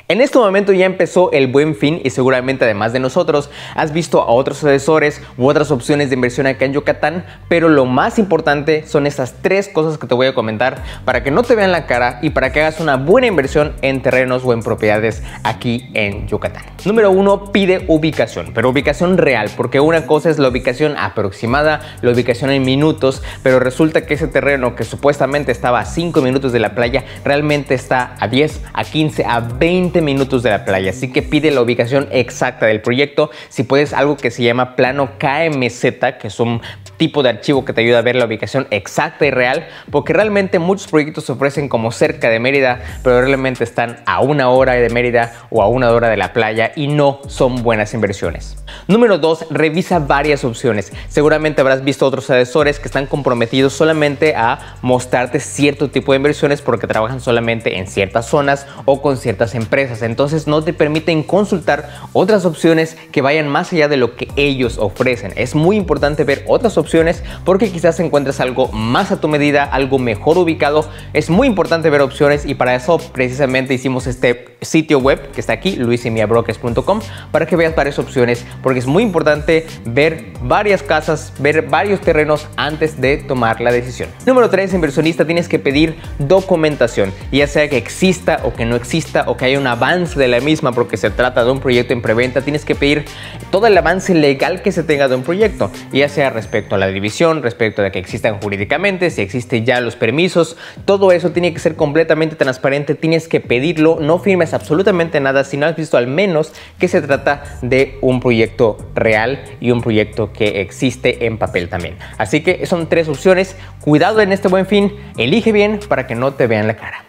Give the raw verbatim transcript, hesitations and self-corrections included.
En este momento ya empezó el Buen Fin y seguramente además de nosotros has visto a otros asesores u otras opciones de inversión acá en Yucatán, pero lo más importante son estas tres cosas que te voy a comentar para que no te vean la cara y para que hagas una buena inversión en terrenos o en propiedades aquí en Yucatán. Número uno, pide ubicación, pero ubicación real, porque una cosa es la ubicación aproximada, la ubicación en minutos, pero resulta que ese terreno que supuestamente estaba a cinco minutos de la playa realmente está a diez, a quince, a veinte minutos de la playa. Así que pide la ubicación exacta del proyecto. Si puedes, algo que se llama plano K M Z, que es un tipo de archivo que te ayuda a ver la ubicación exacta y real, porque realmente muchos proyectos se ofrecen como cerca de Mérida, pero realmente están a una hora de Mérida o a una hora de la playa y no son buenas inversiones. Número dos, revisa varias opciones. Seguramente habrás visto otros asesores que están comprometidos solamente a mostrarte cierto tipo de inversiones porque trabajan solamente en ciertas zonas o con ciertas empresas. Entonces no te permiten consultar otras opciones que vayan más allá de lo que ellos ofrecen. Es muy importante ver otras opciones porque quizás encuentres algo más a tu medida, algo mejor ubicado. Es muy importante ver opciones y para eso precisamente hicimos este sitio web que está aquí, luis y mia brokers punto com, para que veas varias opciones, porque es muy importante ver varias casas, ver varios terrenos antes de tomar la decisión. Número tres, inversionista, tienes que pedir documentación, ya sea que exista o que no exista o que haya un avance de la misma porque se trata de un proyecto en preventa. Tienes que pedir todo el avance legal que se tenga de un proyecto, ya sea respecto a la división, respecto de que existan jurídicamente, si existen ya los permisos. Todo eso tiene que ser completamente transparente, tienes que pedirlo. No firmes absolutamente nada si no has visto al menos que se trata de un proyecto real y un proyecto que existe en papel también. Así que son tres opciones. Cuidado en este Buen Fin, elige bien para que no te vean la cara.